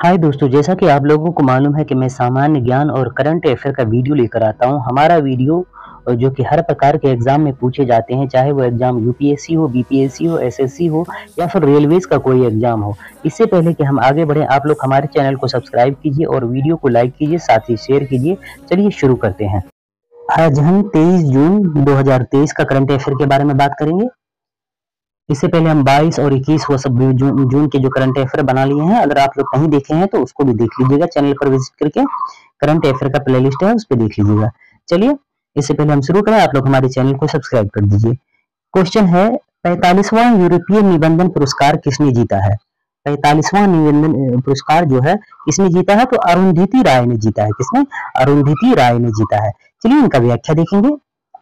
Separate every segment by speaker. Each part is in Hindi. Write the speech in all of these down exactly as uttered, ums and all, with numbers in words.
Speaker 1: हाय दोस्तों, जैसा कि आप लोगों को मालूम है कि मैं सामान्य ज्ञान और करंट अफेयर का वीडियो लेकर आता हूँ। हमारा वीडियो अ, जो कि हर प्रकार के एग्ज़ाम में पूछे जाते हैं, चाहे वो एग्ज़ाम यूपीएससी हो, बीपीएससी हो, एसएससी हो या फिर रेलवेज़ का कोई एग्ज़ाम हो। इससे पहले कि हम आगे बढ़ें, आप लोग हमारे चैनल को सब्सक्राइब कीजिए और वीडियो को लाइक कीजिए, साथ ही शेयर कीजिए। चलिए शुरू करते हैं। आज हम तेईस जून दो हज़ार तेईस का करंट अफेयर के बारे में बात करेंगे। इससे पहले हम बाईस और इक्कीस वो सब जून जून के जो करंट अफेयर बना लिए हैं। अगर आप लोग नहीं देखे हैं तो उसको भी देख लीजिएगा, चैनल पर विजिट करके करंट अफेयर का प्लेलिस्ट है उस पर देख लीजिएगा। चलिए, इससे पहले हम शुरू करें, आप लोग हमारे चैनल को सब्सक्राइब कर दीजिए। क्वेश्चन है, पैंतालीसवां यूरोपीय निबंधन पुरस्कार किसने जीता है? पैंतालीसवां निबंधन पुरस्कार जो है किसने जीता है? तो अरुंधति राय ने जीता है। किसने? अरुंधति राय ने जीता है। चलिए इनका व्याख्या देखेंगे।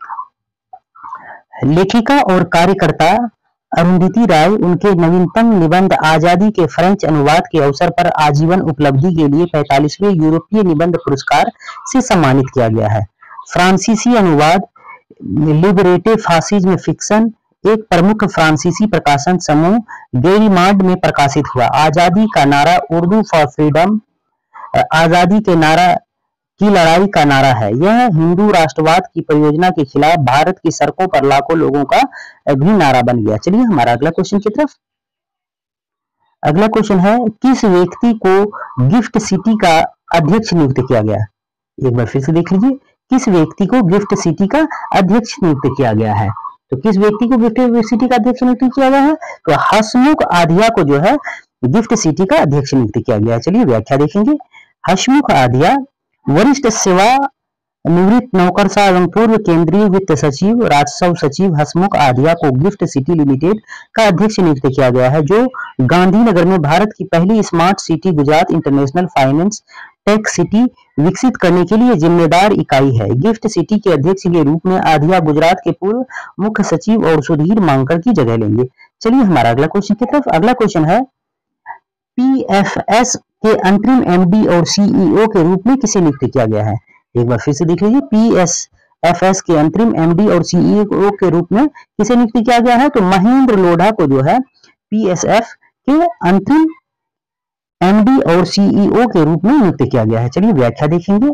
Speaker 1: लेखिका और कार्यकर्ता अरुंधति राय उनके नवीनतम निबंध आजादी के फ्रेंच अनुवाद के अवसर पर आजीवन उपलब्धि के लिए पैंतालीसवें यूरोपीय निबंध पुरस्कार से सम्मानित किया गया है। फ्रांसीसी अनुवाद लिबरेटे फासिज्म फिक्शन एक प्रमुख फ्रांसीसी प्रकाशन समूह गेरीमांड में प्रकाशित हुआ। आजादी का नारा उर्दू फॉर फ्रीडम, आजादी के नारा की लड़ाई का नारा है। यह हिंदू राष्ट्रवाद की परियोजना के खिलाफ भारत की सड़कों पर लाखों लोगों का भी नारा बन गया। चलिए हमारा अगला क्वेश्चन की तरफ। अगला क्वेश्चन है, किस व्यक्ति को गिफ्ट सिटी का अध्यक्ष नियुक्त किया गया? एक बार फिर से देख लीजिए, किस व्यक्ति को गिफ्ट सिटी का अध्यक्ष नियुक्त किया गया है? तो किस व्यक्ति को गिफ्ट सिटी का अध्यक्ष नियुक्त किया गया है? तो हसमुख आधिया को जो है गिफ्ट सिटी का अध्यक्ष नियुक्त किया गया है। चलिए व्याख्या देखेंगे। हसमुख आधिया वरिष्ठ सेवा निवृत्त नौकरशाह एवं पूर्व केंद्रीय वित्त सचिव राजस्व सचिव हसमुख आधिया को गिफ्ट सिटी लिमिटेड का अध्यक्ष नियुक्त किया गया है, जो गांधीनगर में भारत की पहली smart city Gujarat international finance tech city विकसित करने के लिए जिम्मेदार इकाई है। गिफ्ट सिटी के अध्यक्ष के रूप में आधिया गुजरात के पूर्व मुख्य सचिव और सुधीर मांकड़ की जगह लेंगे। चलिए हमारा अगला क्वेश्चन की तरफ। अगला क्वेश्चन है, पीएफएस के अंतरिम एमडी और सीईओ के रूप में किसे नियुक्त किया गया है? एक बार फिर से देख लीजिए, पीएसएफएस के अंतरिम एमडी और सीईओ के रूप में किसे नियुक्त किया गया है? तो महेंद्र लोढ़ा को जो है पीएसएफ के अंतरिम एमडी और सीईओ के रूप में नियुक्त किया गया है। चलिए व्याख्या देखेंगे।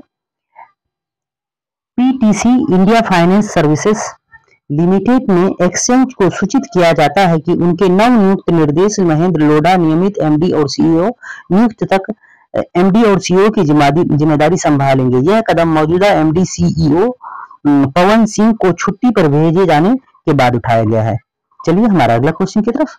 Speaker 1: PTC India finance services limited में एक्सचेंज को सूचित किया जाता है कि उनके नवनियुक्त निर्देश महेंद्र लोढ़ा नियमित एमडी और सीईओ नियुक्त तक एमडी और सीईओ की जिम्मेदारी संभालेंगे। यह कदम मौजूदा एमडी सीईओ पवन सिंह को छुट्टी पर भेजे जाने के बाद उठाया गया है। चलिए हमारा अगला क्वेश्चन की तरफ।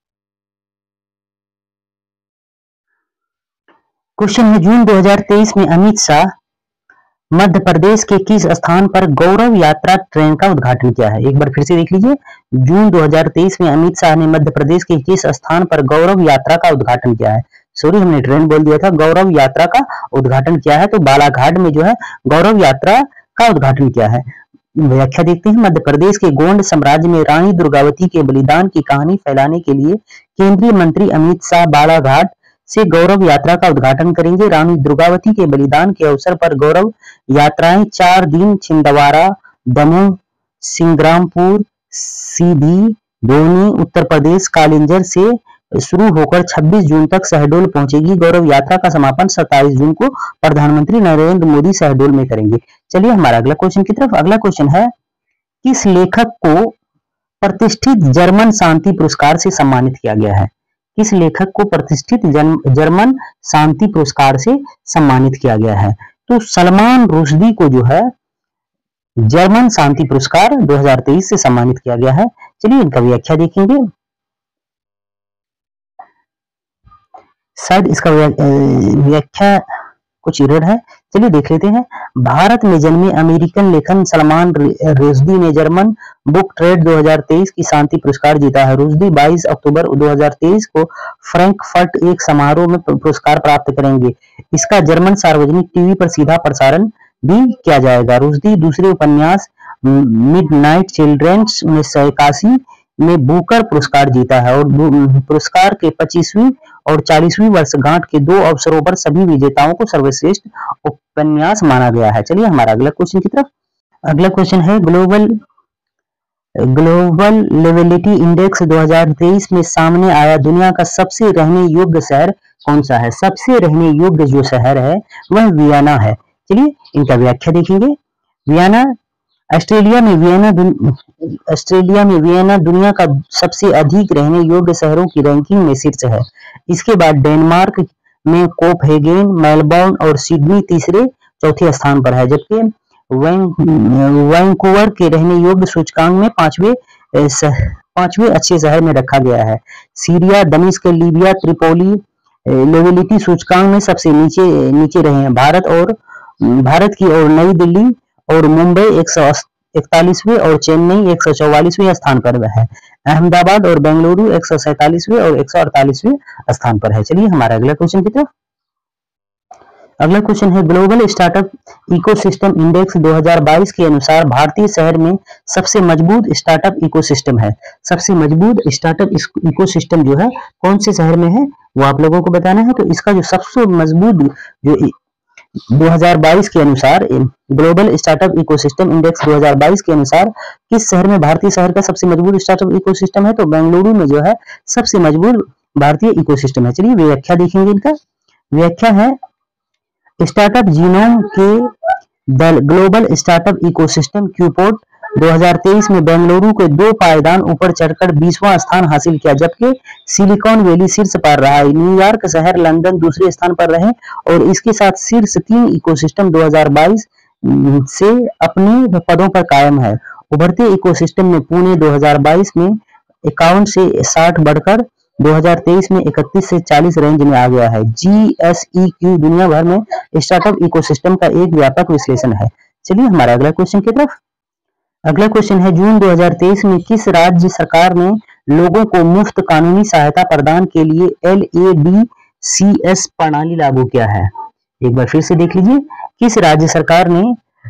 Speaker 1: क्वेश्चन है, जून दो हज़ार तेईस में अमित शाह मध्य प्रदेश के किस स्थान पर गौरव यात्रा ट्रेन का उद्घाटन किया है? एक बार फिर से देख लीजिए, जून दो हज़ार तेईस में अमित शाह ने मध्य प्रदेश के किस स्थान पर गौरव यात्रा का उद्घाटन किया है? सॉरी, हमने ट्रेन बोल दिया था, गौरव यात्रा का उद्घाटन किया है। तो बालाघाट में जो है गौरव यात्रा का उद्घाटन किया है। व्याख्या देखते हैं। मध्य प्रदेश के गोंड साम्राज्य में रानी दुर्गावती के बलिदान की कहानी फैलाने के लिए केंद्रीय मंत्री अमित शाह बालाघाट से गौरव यात्रा का उद्घाटन करेंगे। रानी दुर्गावती के बलिदान के अवसर पर गौरव यात्राएं चार दिन छिंदवाड़ा, दमोह, सिंग्रामपुर, सीधी, दोनी, उत्तर प्रदेश कालिंजर से शुरू होकर छब्बीस जून तक शहडोल पहुंचेगी। गौरव यात्रा का समापन सत्ताईस जून को प्रधानमंत्री नरेंद्र मोदी शहडोल में करेंगे। चलिए हमारा अगला क्वेश्चन की तरफ। अगला क्वेश्चन है, किस लेखक को प्रतिष्ठित जर्मन शांति पुरस्कार से सम्मानित किया गया है? किस लेखक को प्रतिष्ठित जर्मन शांति पुरस्कार से सम्मानित किया गया है? तो सलमान रुश्दी को जो है जर्मन शांति पुरस्कार दो हज़ार तेईस से सम्मानित किया गया है। चलिए इनका व्याख्या देखेंगे। शायद इसका व्याख्या कुछ इरर है, चलिए देख लेते हैं। भारत में जन्मे अमेरिकन लेखक सलमान रुश्दी ने जर्मन बुक ट्रेड दो हज़ार तेईस की शांति पुरस्कार जीता है। रुश्दी बाईस अक्टूबर दो हज़ार तेईस को फ्रैंकफर्ट एक समारोह में पुरस्कार प्राप्त करेंगे। इसका जर्मन सार्वजनिक टीवी पर सीधा प्रसारण भी किया जाएगा। रुश्दी दूसरे उपन्यास मिडनाइट चिल्ड्रेन्स उन्नीस सौ इक्यासी में बुकर पुरस्कार जीता है और पुरस्कार के पच्चीसवीं और चालीसवीं वर्षगांठ के दो अवसरों पर सभी विजेताओं को सर्वश्रेष्ठ उपन्यास माना गया है। चलिए हमारा अगला क्वेश्चन की तरफ। अगला क्वेश्चन है, ग्लोबल ग्लोबल लिविलिटी इंडेक्स दो हज़ार तेईस में सामने आया दुनिया का सबसे रहने योग्य शहर कौन सा है? सबसे रहने योग्य जो शहर है वह वियना है। चलिए इनका व्याख्या देखेंगे। वियना ऑस्ट्रेलिया में वियना ऑस्ट्रेलिया में वियना दुनिया का सबसे अधिक रहने योग्य शहरों की रैंकिंग में शीर्ष है। इसके बाद डेनमार्क में कोपहेगन, मेलबोर्न और सिडनी तीसरे चौथे स्थान पर है, जबकि वैंकूवर के रहने योग्य सूचकांक में पांचवें पांचवें अच्छे शहर में रखा गया है। सीरिया, दमिश्क, लीबिया, त्रिपोली लिविलिटी सूचकांक में सबसे नीचे नीचे रहे हैं। भारत और भारत की और नई दिल्ली और मुंबई एक सौ इकतालीसवें और चेन्नई एक सौ चौवालीसवें स्थान पर है। अहमदाबाद और बेंगलुरु एक सौ सैंतालीसवें और एक सौ अड़तालीसवें स्थान पर है। चलिए हमारा अगला क्वेश्चन की तरफ। अगला क्वेश्चन है ग्लोबल स्टार्टअप इकोसिस्टम इंडेक्स दो हज़ार बाईस के अनुसार भारतीय शहर में सबसे मजबूत स्टार्टअप इकोसिस्टम है। सबसे मजबूत स्टार्टअप इकोसिस्टम जो है कौन से शहर में है वो आप लोगों को बताना है। तो इसका जो सबसे मजबूत जो दो हज़ार बाईस के अनुसार ग्लोबल स्टार्टअप इकोसिस्टम इंडेक्स दो हज़ार बाईस के अनुसार किस शहर में भारतीय शहर का सबसे मजबूत स्टार्टअप इकोसिस्टम है? तो बेंगलुरु में जो है सबसे मजबूत भारतीय इकोसिस्टम है। चलिए व्याख्या देखेंगे इनका। व्याख्या है स्टार्टअप जीनोम के the global startup ecosystem report दो हज़ार तेईस में बेंगलुरु के दो पायदान ऊपर चढ़कर बीसवां स्थान हासिल किया, जबकि सिलिकॉन वैली शीर्ष पर रहा। न्यूयॉर्क शहर, लंदन दूसरे स्थान पर रहे और इसके साथ शीर्ष तीन इकोसिस्टम दो हज़ार बाईस से अपने पदों पर कायम है। उभरते इकोसिस्टम में पुणे दो हज़ार बाईस में इक्यावन से साठ बढ़कर दो हज़ार तेईस में इकतीस से चालीस रेंज में आ गया है। जी एस ई क्यू दुनिया भर में स्टार्टअप इकोसिस्टम का एक व्यापक विश्लेषण है। चलिए हमारा अगला क्वेश्चन की तरफ। अगला क्वेश्चन है जून दो हज़ार तेईस में किस राज्य सरकार ने लोगों को मुफ्त कानूनी सहायता प्रदान के लिए L A D C S प्रणाली लागू किया है? एक बार फिर से देख लीजिए, किस राज्य सरकार ने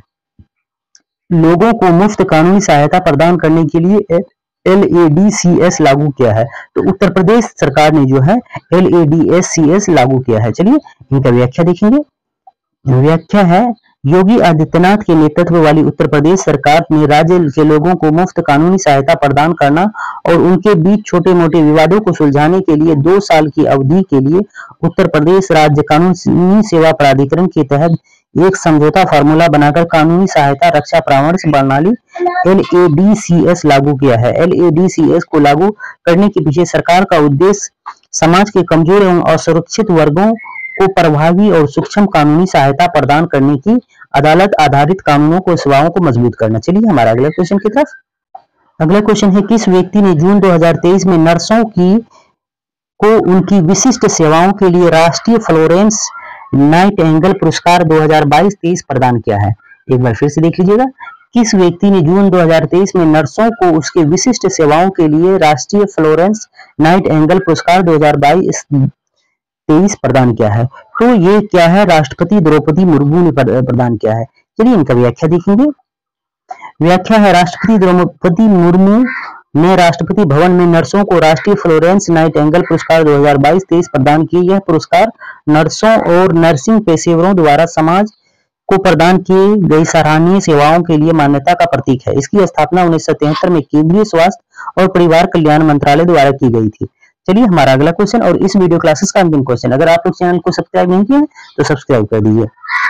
Speaker 1: लोगों को मुफ्त कानूनी सहायता प्रदान करने के लिए L A D C S लागू किया है? तो उत्तर प्रदेश सरकार ने जो है L A D C S लागू किया है। चलिए इनका व्याख्या देखेंगे। व्याख्या है योगी आदित्यनाथ के नेतृत्व वाली उत्तर प्रदेश सरकार ने राज्य के लोगों को मुफ्त कानूनी सहायता प्रदान करना और उनके बीच छोटे मोटे विवादों को सुलझाने के लिए दो साल की अवधि के लिए उत्तर प्रदेश राज्य कानूनी सेवा प्राधिकरण के तहत एक समझौता फार्मूला बनाकर कानूनी सहायता रक्षा परामर्श प्रणाली L A D C S लागू किया है। L A D C S को लागू करने के पीछे सरकार का उद्देश्य समाज के कमजोर एवं असुरक्षित वर्गों को प्रभावी और सूक्ष्म कानूनी सहायता प्रदान करने की अदालत आधारित कानूनों को सेवाओं को मजबूत करना। चलिए हमारा अगला क्वेश्चन की तरफ। अगला क्वेश्चन है किस व्यक्ति ने जून दो हज़ार तेईस में नर्सों की को उनकी विशिष्ट सेवाओं के लिए राष्ट्रीय फ्लोरेंस नाइटिंगेल पुरस्कार दो हज़ार बाईस तेईस प्रदान किया है? एक बार फिर से देख लीजिएगा। किस व्यक्ति ने जून दो हज़ार तेईस में नर्सों को उसके विशिष्ट सेवाओं के लिए राष्ट्रीय फ्लोरेंस नाइटिंगेल पुरस्कार दो हज़ार बाईस तेईस प्रदान किया है? तो ये क्या है? राष्ट्रपति द्रौपदी मुर्मू ने प्रदान किया है। चलिए इनका व्याख्या देखेंगे। व्याख्या है राष्ट्रपति द्रौपदी मुर्मू ने राष्ट्रपति भवन में नर्सों को राष्ट्रीय फ्लोरेंस नाइटिंगेल पुरस्कार दो हज़ार बाईस तेईस प्रदान किए। यह पुरस्कार नर्सों और नर्सिंग पेशेवरों द्वारा समाज को प्रदान की गई सराहनीय सेवाओं के लिए मान्यता का प्रतीक है। इसकी स्थापना उन्नीस सौ तिहत्तर में केंद्रीय स्वास्थ्य और परिवार कल्याण मंत्रालय द्वारा की गई थी। चलिए हमारा अगला क्वेश्चन और इस वीडियो क्लासेस का अंतिम क्वेश्चन, अगर आप लोग चैनल को सब्सक्राइब नहीं किए तो सब्सक्राइब कर दीजिए।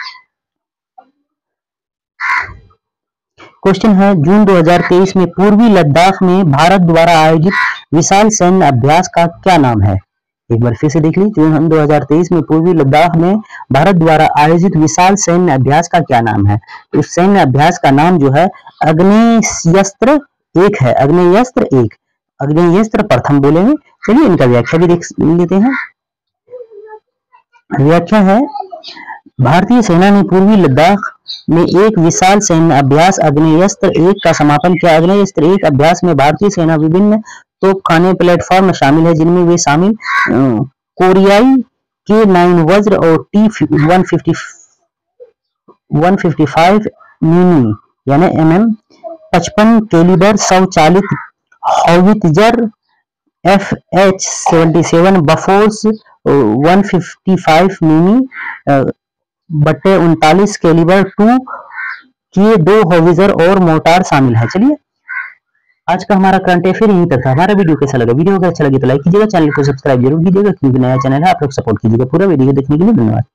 Speaker 1: क्वेश्चन है जून दो हज़ार तेईस में पूर्वी लद्दाख में भारत द्वारा आयोजित विशाल सैन्य अभ्यास का क्या नाम है? एक बार फिर से देख लीजिए। जून दो हज़ार तेईस में पूर्वी लद्दाख में भारत द्वारा आयोजित विशाल सैन्य अभ्यास का क्या नाम है? उस सैन्य अभ्यास का नाम जो है अग्नेयस्त्र एक है। अग्नेयस्त्र एक, अग्नेयस्त्र प्रथम बोलेंगे। चलिए इनका व्याख्या भी देख लेते हैं। व्याख्या है भारतीय सेना ने पूर्वी लद्दाख में एक विशाल सैन्य अभ्यास अग्नेयस्त्र एक का समापन किया। अग्नेयस्त्र एक अभ्यास में भारतीय सेना विभिन्न तोपखाने प्लेटफॉर्म शामिल है, जिनमें वे शामिल कोरियाई के नाइन वज्र और टी वन फिफ्टी फाइव मिमी यानी एम एम पचपन कैलिबर स्वचालित howitzer F H seventy seven Bofors one fifty five मिमी बटे उनतालीस कैलिबर टू के दो हौवित्जर और मोर्टार शामिल है। चलिए आज का हमारा करंट अफेयर यहीं तक था। हमारा वीडियो कैसा लगा? वीडियो अगर अच्छा लगे तो लाइक कीजिएगा, चैनल को सब्सक्राइब जरूर कीजिएगा क्योंकि नया चैनल है, आप लोग सपोर्ट कीजिएगा। पूरा वीडियो देखने के लिए धन्यवाद।